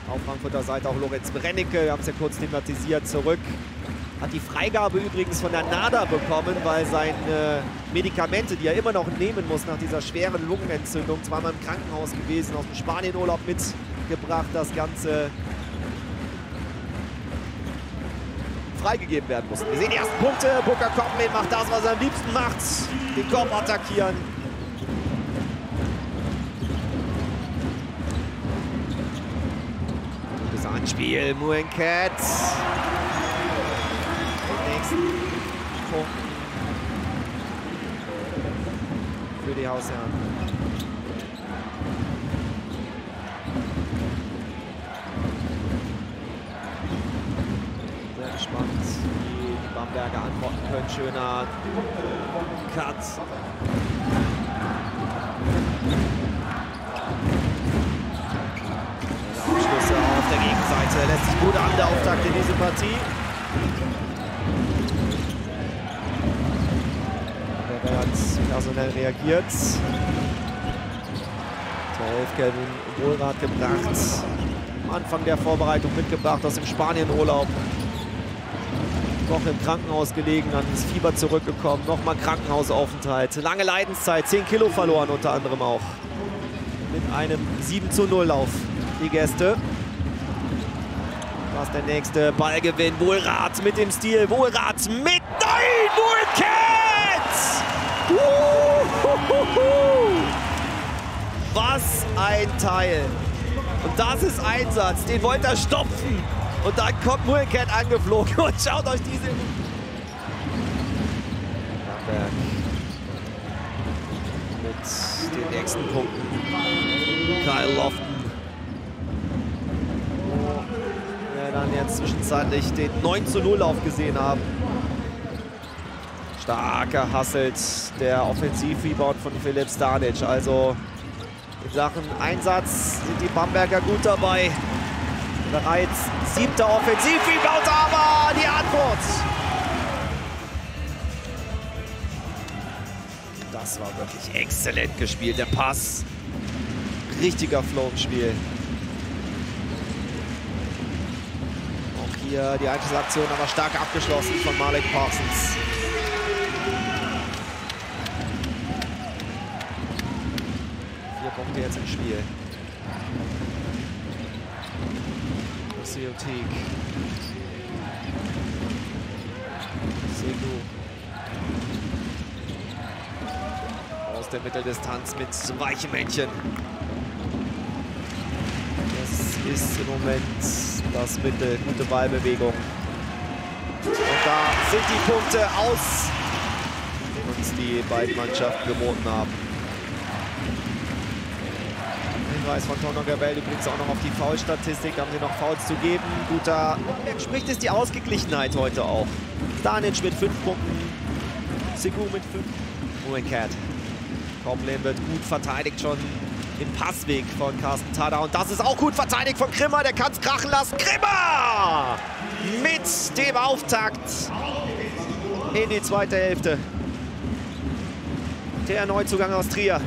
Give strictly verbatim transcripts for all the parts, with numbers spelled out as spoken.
Auf Frankfurter Seite auch Lorenz Brennecke, wir haben es ja kurz thematisiert, zurück. Hat die Freigabe übrigens von der NADA bekommen, weil seine Medikamente, die er immer noch nehmen muss nach dieser schweren Lungenentzündung, zweimal im Krankenhaus gewesen, aus dem Spanienurlaub mitgebracht, das Ganze freigegeben werden mussten. Wir sehen die ersten Punkte. Booker Copeland macht das, was er am liebsten macht. Den Korb attackieren. Gutes Anspiel. Muenket. Den nächsten Punkt für die Hausherren. Gespannt, wie die Bamberger antworten können. Schöner Cut. Abschlüsse auf der Gegenseite. Lässt sich gut an, der Auftakt in diese Partie. Der hat personell reagiert. zwölf Kelvin Wohlrath gebracht. Am Anfang der Vorbereitung mitgebracht aus dem Spanienurlaub. Woche im Krankenhaus gelegen, dann ins Fieber zurückgekommen, nochmal Krankenhausaufenthalt. Lange Leidenszeit, zehn Kilo verloren unter anderem auch. Mit einem sieben zu null Lauf die Gäste. Was der nächste Ballgewinn. Wohlrath mit dem Stil. Wohlrath mit. Nein! Muenket! Was ein Teil. Und das ist Einsatz. Den wollte er stopfen. Und dann kommt Muenket angeflogen und schaut euch diese... Bamberg mit den nächsten Punkten. Kyle Lofton. Wo wir dann jetzt zwischenzeitlich den neun zu null Lauf gesehen haben. Stark gehasselt der Offensiv-Rebound von Filip Stanic. Also in Sachen Einsatz sind die Bamberger gut dabei. Bereits siebter Offensiv-Rebound, aber die Antwort. Das war wirklich exzellent gespielt, der Pass. Richtiger Flow im Spiel. Auch hier die Einzelaktion, aber stark abgeschlossen von Malik Parsons. Vier Punkte jetzt im Spiel. Siotik. Segu. Aus der Mitteldistanz mit weichem Männchen. Das ist im Moment das Mittel. Gute Ballbewegung. Und da sind die Punkte aus, die uns die beiden Mannschaften geboten haben. Hinweis von Tonno Gabel übrigens auch noch auf die Foul-Statistik. Da haben sie noch Fouls zu geben. Guter. Entspricht es die Ausgeglichenheit heute auch. Stanic mit fünf Punkten. Segu mit fünf. Muenket. Copeland wird gut verteidigt schon im Passweg von Carsten Tada. Und das ist auch gut verteidigt von Grimmer. Der kann es krachen lassen. Grimmer! Mit dem Auftakt in die zweite Hälfte. Der Neuzugang aus Trier.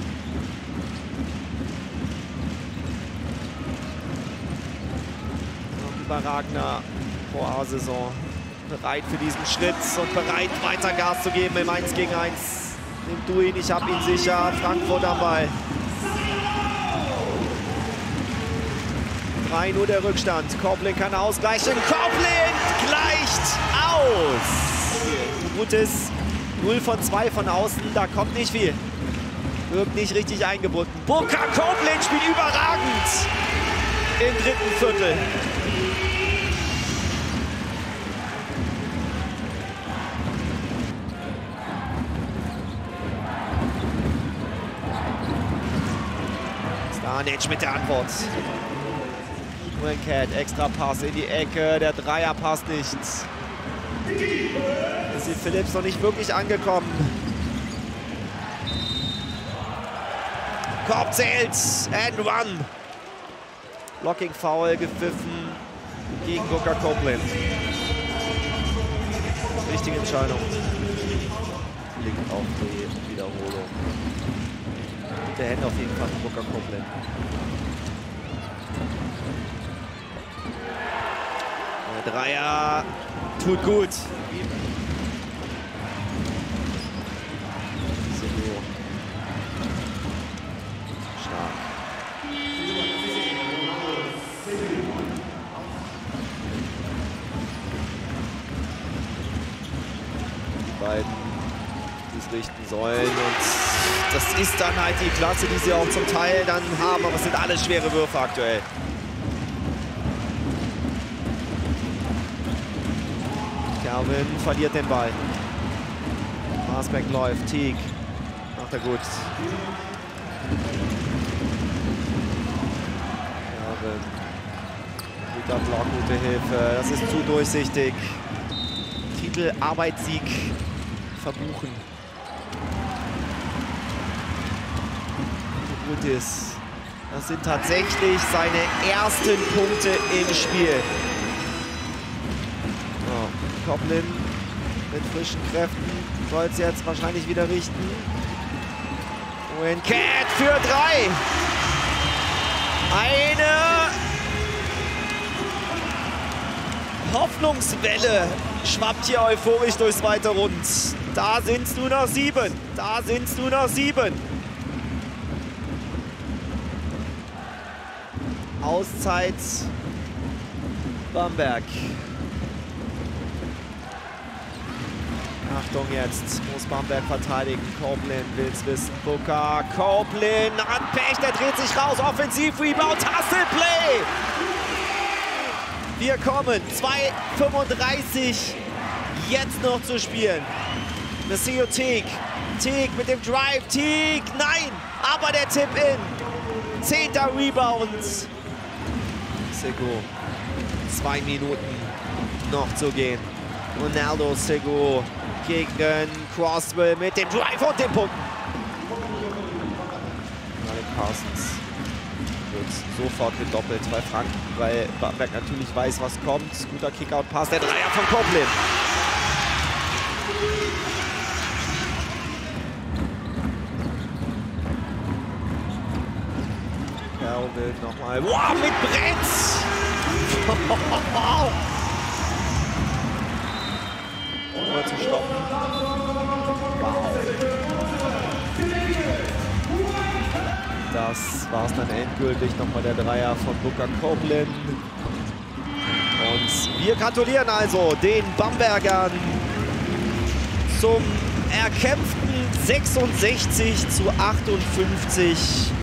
Überragender Vorsaison. Bereit für diesen Schritt und bereit weiter Gas zu geben im eins gegen eins. Nimm du ihn, ich hab ihn sicher. Frankfurt am Ball. drei nur der Rückstand. Copeland kann ausgleichen. Copeland gleicht aus. Ein gutes null von zwei von außen. Da kommt nicht viel. Wirkt nicht richtig eingebunden. Booker Copeland spielt überragend im dritten Viertel. Stanic mit der Antwort. Muenket, extra Pass in die Ecke, der Dreier passt nicht. Ist Phillips noch nicht wirklich angekommen. Korb zählt, and one. Blocking Foul gepfiffen gegen Booker Copeland. Richtige Entscheidung. Blick auf die Wiederholung. Der Hände auf jeden Fall von Booker Copeland. Dreier tut gut. Stark. Die beiden, die es richten sollen. Und das ist dann halt die Klasse, die sie auch zum Teil dann haben. Aber es sind alles schwere Würfe aktuell. Calvin verliert den Ball. Marsbeck läuft. Teague macht er gut. Calvin. Guter Block, gute Hilfe. Das ist zu durchsichtig. Titel Arbeitssieg verbuchen. Gut ist. Das sind tatsächlich seine ersten Punkte im Spiel. Oh, Coplin mit frischen Kräften soll es jetzt wahrscheinlich wieder richten. Cat für drei. Eine Hoffnungswelle schwappt hier euphorisch durchs zweite Rund. Da sind es nur noch sieben. Da sind es nur noch sieben. Auszeit Bamberg. Achtung jetzt, muss Bamberg verteidigen. Copeland will es wissen. Booker, Copeland an Pech, der dreht sich raus. Offensiv-Rebound, Hustle-Play. Wir kommen, zwei fünfunddreißig jetzt noch zu spielen. Maceo Teague, Teague mit dem Drive, Teague, nein, aber der Tip-In. Zehnter Rebound. Sego, zwei Minuten noch zu gehen. Ronaldo Sego gegen Crosswell mit dem Drive und dem Punkt. Malik Parsons wird sofort gedoppelt bei Franken, weil Bamberg natürlich weiß, was kommt. Guter Kickout-Pass, der Dreier von Copeland. Calvin nochmal. Wow, mit Brett! Nur zu stoppen. Wow. Das war es dann endgültig. Nochmal der Dreier von Booker Copeland. Und wir gratulieren also den Bambergern zum erkämpften sechsundsechzig zu achtundfünfzig.